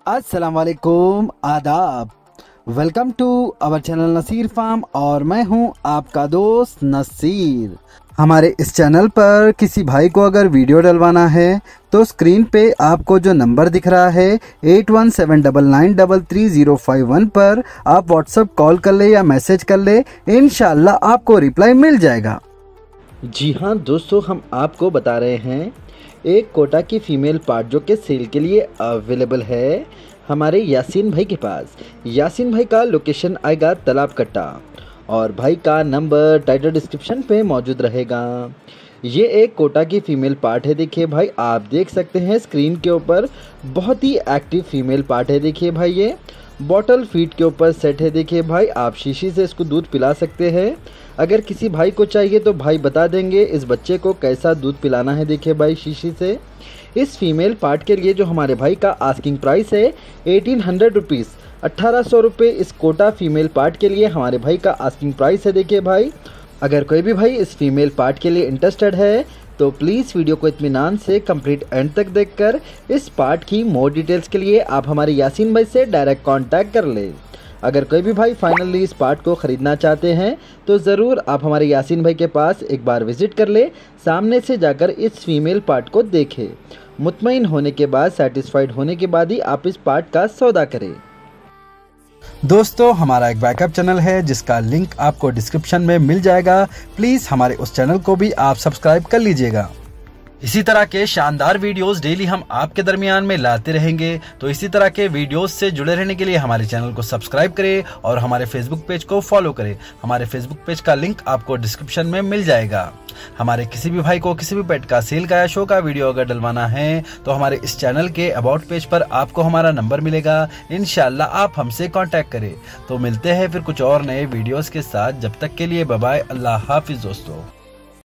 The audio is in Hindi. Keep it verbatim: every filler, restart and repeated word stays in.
अस्सलाम वालेकुम, आदाब। Welcome to our channel Naseer farm और मैं हूं आपका दोस्त नसीर। हमारे इस चैनल पर किसी भाई को अगर वीडियो डलवाना है तो स्क्रीन पे आपको जो नंबर दिख रहा है eight one seven double nine double three zero five one पर आप व्हाट्सएप कॉल कर ले या मैसेज कर ले, इंशाल्लाह आपको रिप्लाई मिल जाएगा। जी हाँ दोस्तों, हम आपको बता रहे हैं एक कोटा की फीमेल पार्ट जो कि सेल के लिए अवेलेबल है हमारे यासीन भाई के पास। यासीन भाई का लोकेशन आएगा तालाब कट्टा और भाई का नंबर टाइटल डिस्क्रिप्शन पे मौजूद रहेगा। ये एक कोटा की फीमेल पार्ट है। देखिए भाई, आप देख सकते हैं स्क्रीन के ऊपर बहुत ही एक्टिव फीमेल पार्ट है। देखिए भाई, ये बॉटल फीड के ऊपर सेट है। देखिए भाई, आप शीशी से इसको दूध पिला सकते हैं। अगर किसी भाई को चाहिए तो भाई बता देंगे इस बच्चे को कैसा दूध पिलाना है। देखिए भाई, शीशी से इस फीमेल पार्ट के लिए जो हमारे भाई का आस्किंग प्राइस है एटीन हंड्रेड रुपीज़, अट्ठारह सौ रुपये इस कोटा फीमेल पार्ट के लिए हमारे भाई का आस्किंग प्राइस है। देखिए भाई, अगर कोई भी भाई इस फीमेल पार्ट के लिए इंटरेस्टेड है तो प्लीज़ वीडियो को इत्मीनान से कंप्लीट एंड तक देखकर इस पार्ट की मोर डिटेल्स के लिए आप हमारे यासीन भाई से डायरेक्ट कांटेक्ट कर लें। अगर कोई भी भाई फाइनली इस पार्ट को ख़रीदना चाहते हैं तो ज़रूर आप हमारे यासीन भाई के पास एक बार विज़िट कर ले, सामने से जाकर इस फीमेल पार्ट को देखें। मुतमईन होने के बाद, सेटिस्फाइड होने के बाद ही आप इस पार्ट का सौदा करें। दोस्तों, हमारा एक बैकअप चैनल है जिसका लिंक आपको डिस्क्रिप्शन में मिल जाएगा। प्लीज़ हमारे उस चैनल को भी आप सब्सक्राइब कर लीजिएगा। इसी तरह के शानदार वीडियोस डेली हम आपके दरमियान में लाते रहेंगे, तो इसी तरह के वीडियोस से जुड़े रहने के लिए हमारे चैनल को सब्सक्राइब करें और हमारे फेसबुक पेज को फॉलो करें। हमारे फेसबुक पेज का लिंक आपको डिस्क्रिप्शन में मिल जाएगा। हमारे किसी भी भाई को किसी भी पेट का सेल का या शो का वीडियो अगर डलवाना है तो हमारे इस चैनल के अबाउट पेज पर आपको हमारा नंबर मिलेगा। इंशाल्लाह आप हमसे कांटेक्ट करें। तो मिलते हैं फिर कुछ और नए वीडियोस के साथ। जब तक के लिए बाय बाय, अल्लाह हाफिज दोस्तों।